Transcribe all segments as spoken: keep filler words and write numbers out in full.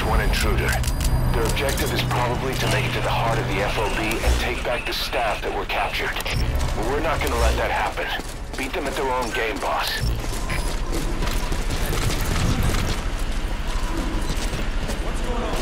one intruder. Their objective is probably to make it to the heart of the F O B and take back the staff that were captured. But we're not gonna let that happen. Beat them at their own game, boss. What's going on?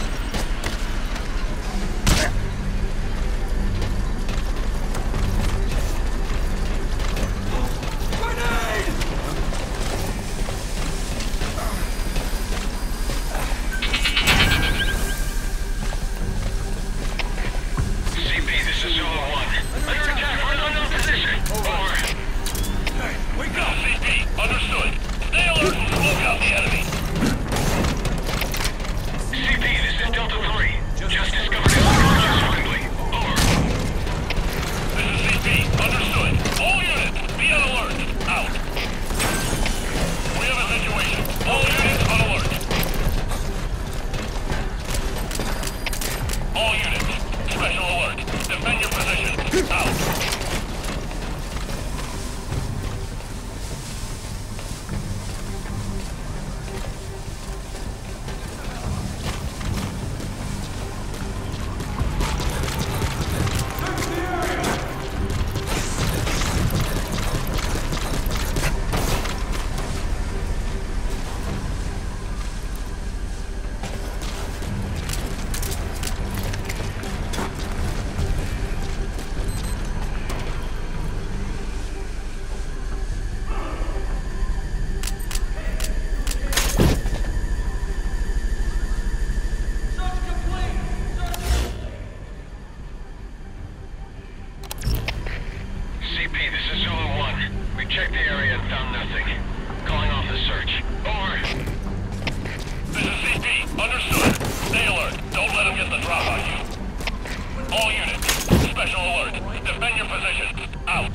Checked the area and found nothing. Calling off the search. Over. This is C P. Understood. Stay alert. Don't let them get the drop on you. All units. Special alert. Defend your positions. Out.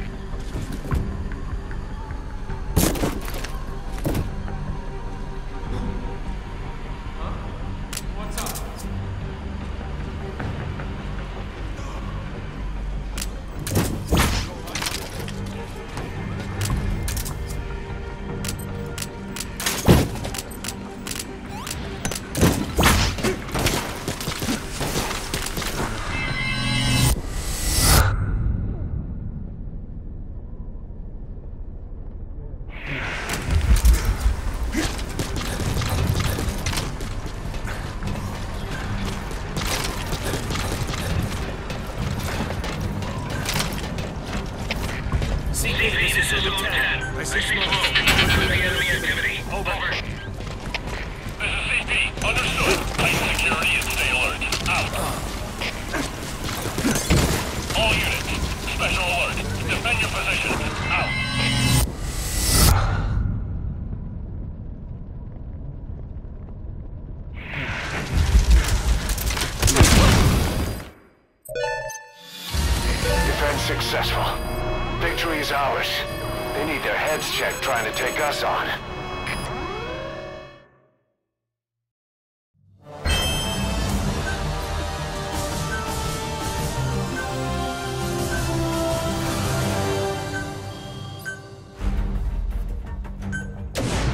C P, this is Zulu ten. I see smoke. Moving enemy activity. Over. This is C P. Understood. Tighten security and stay alert. Out. All units. Special alert. Defend your positions. Out. Defense successful. Victory is ours. They need their heads checked trying to take us on.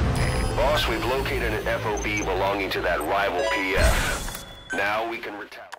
Boss, we've located an F O B belonging to that rival P F. Now we can retaliate.